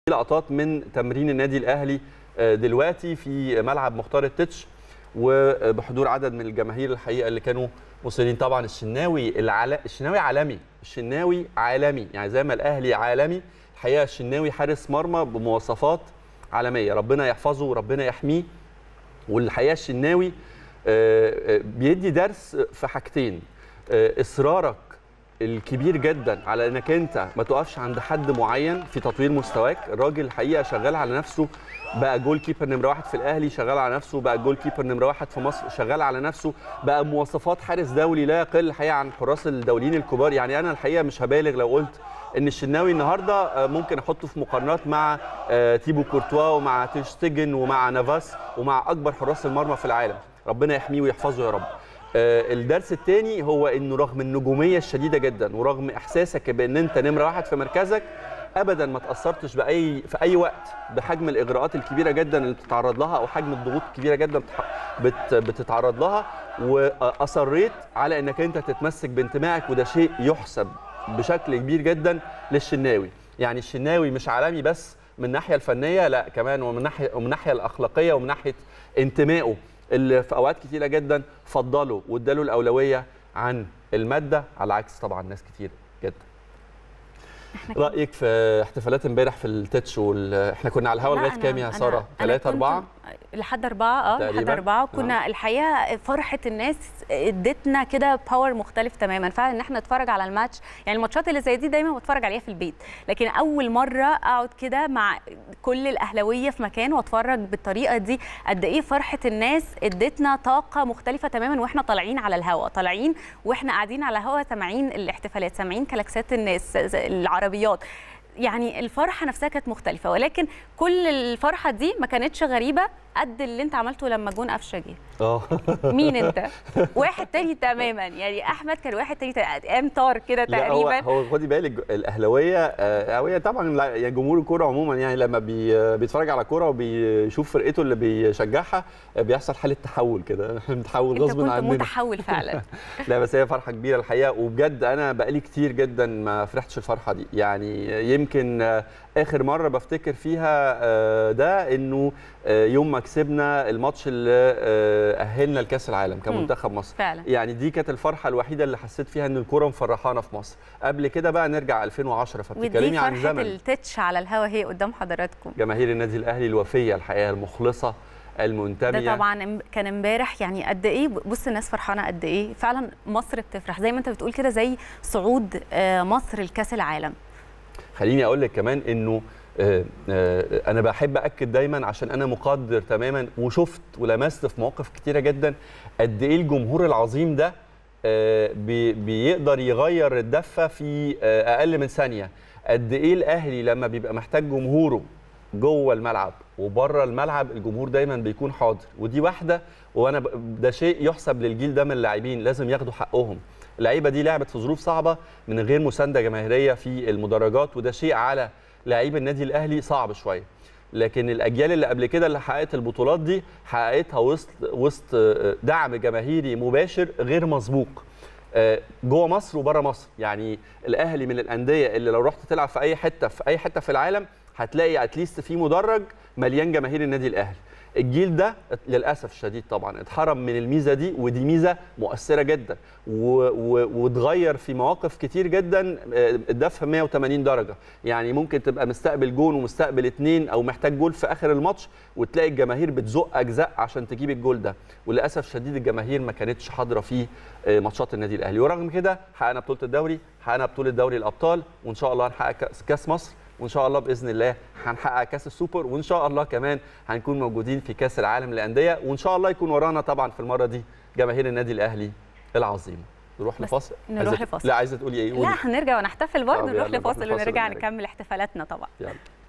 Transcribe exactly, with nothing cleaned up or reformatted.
لقطات من تمرين النادي الاهلي دلوقتي في ملعب مختار التتش وبحضور عدد من الجماهير الحقيقه اللي كانوا مصرين. طبعا الشناوي العلا... الشناوي عالمي، الشناوي عالمي، يعني زي ما الاهلي عالمي الحقيقه الشناوي حارس مرمى بمواصفات عالميه، ربنا يحفظه وربنا يحميه. والحقيقه الشناوي بيدي درس في حاجتين: اصرارك الكبير جدا على انك انت ما تقفش عند حد معين في تطوير مستواك. الراجل الحقيقه شغال على نفسه، بقى جول كيبر نمره واحد في الاهلي، شغال على نفسه، بقى جول كيبر نمره واحد في مصر، شغال على نفسه، بقى مواصفات حارس دولي لا يقل الحقيقه عن الحراس الدوليين الكبار. يعني انا الحقيقه مش هبالغ لو قلت ان الشناوي النهارده ممكن احطه في مقارنات مع تيبو كورتوا ومع تير شتيجن ومع نافاس ومع اكبر حراس المرمى في العالم. ربنا يحميه ويحفظه يا رب. الدرس الثاني هو انه رغم النجوميه الشديده جدا ورغم احساسك بان انت نمره واحد في مركزك، ابدا ما تاثرتش باي في اي وقت بحجم الاغراءات الكبيره جدا اللي بتتعرض لها او حجم الضغوط الكبيره جدا بتتعرض لها، واصريت على انك انت تتمسك بانتمائك، وده شيء يحسب بشكل كبير جدا للشناوي. يعني الشناوي مش عالمي بس من الناحيه الفنيه، لا كمان ومن ناحيه ومن الناحيه الاخلاقيه ومن ناحيه انتمائه اللي في اوقات كتيره جدا فضله واداله الاولويه عن الماده، على عكس طبعا ناس كتير جدا. رايك في احتفالات امبارح في التتش وال... احنا كنا على الهوا لغايه كام يا ساره؟ ثلاثة أربعة لحد أربعة اه لحد أربعة كنا. الحقيقه فرحه الناس ادتنا كده باور مختلف تماما فعلا ان احنا نتفرج على الماتش. يعني الماتشات اللي زي دي دايما بتفرج عليها في البيت، لكن اول مره اقعد كده مع كل الاهلاويه في مكان واتفرج بالطريقه دي. قد ايه فرحه الناس ادتنا طاقه مختلفه تماما واحنا طالعين على الهوا، طالعين واحنا قاعدين على الهوا سامعين الاحتفالات، سامعين كلاكسات الناس، العربيات. يعني الفرحه نفسها كانت مختلفه، ولكن كل الفرحه دي ما كانتش غريبه قد اللي انت عملته لما جون قفشه جه. اه مين انت؟ واحد تاني تماما. يعني احمد كان واحد تاني قام طار كده تقريبا. هو هو خدي بالك الاهلاويه اهلاويه طبعا، يعني جمهور الكوره عموما يعني لما بي بيتفرج على كوره وبيشوف فرقته اللي بيشجعها بيحصل حاله تحول كده، احنا بنتحول غصب عننا. انت كنت متحول فعلا. لا بس هي فرحه كبيره الحقيقه، وبجد انا بقالي كتير جدا ما فرحتش الفرحه دي. يعني يمكن اخر مره بفتكر فيها ده انه يوم ما كسبنا الماتش اللي اهلنا لكاس العالم كمنتخب مصر فعلا. يعني دي كانت الفرحه الوحيده اللي حسيت فيها ان الكوره مفرحانا في مصر. قبل كده بقى نرجع ألفين وعشرة، فبتتكلمي عن زمن. ودي فرحه التتش على الهوا هي قدام حضراتكم. جماهير النادي الاهلي الوفيه الحقيقه، المخلصه المنتميه. ده طبعا كان امبارح. يعني قد ايه بص الناس فرحانه قد ايه فعلا. مصر بتفرح زي ما انت بتقول كده، زي صعود مصر لكاس العالم. خليني اقول لك كمان انه آه آه انا بحب اكد دايما، عشان انا مقدر تماما وشفت ولمست في مواقف كتيره جدا قد ايه الجمهور العظيم ده آه بي بيقدر يغير الدفه في اقل من ثانيه. قد ايه الاهلي لما بيبقى محتاج جمهوره جوه الملعب وبره الملعب الجمهور دايما بيكون حاضر، ودي واحده. وانا ده شيء يحسب للجيل ده من اللاعبين، لازم ياخدوا حقهم. اللعيبه دي لعبت في ظروف صعبه من غير مسانده جماهيريه في المدرجات، وده شيء على لعيب النادي الاهلي صعب شويه. لكن الاجيال اللي قبل كده اللي حققت البطولات دي حققتها وسط وسط دعم جماهيري مباشر غير مسبوق جوه مصر وبره مصر. يعني الاهلي من الانديه اللي لو رحت تلعب في اي حته في اي حته في العالم هتلاقي اتليست في مدرج مليان جماهير النادي الاهلي. الجيل ده للاسف الشديد طبعا اتحرم من الميزه دي، ودي ميزه مؤثره جدا وتغير في مواقف كتير جدا الدفه مية وتمانين درجه. يعني ممكن تبقى مستقبل جون ومستقبل اتنين او محتاج جول في اخر الماتش وتلاقي الجماهير بتزق اجزاء عشان تجيب الجول ده، وللاسف الشديد الجماهير ما كانتش حاضره في ماتشات النادي الاهلي. ورغم كده حققنا بطوله الدوري، حققنا بطوله دوري الابطال، وان شاء الله هنحقق كاس مصر، وان شاء الله باذن الله هنحقق كاس السوبر، وان شاء الله كمان هنكون موجودين في كاس العالم للانديه، وان شاء الله يكون ورانا طبعا في المره دي جماهير النادي الاهلي العظيم. نروح لفاصل. نروح لفاصل. لا عايزه تقولي ايه؟ لا هنرجع ونحتفل برضه. نروح لفاصل ونرجع نكمل احتفالاتنا طبعا. يلا.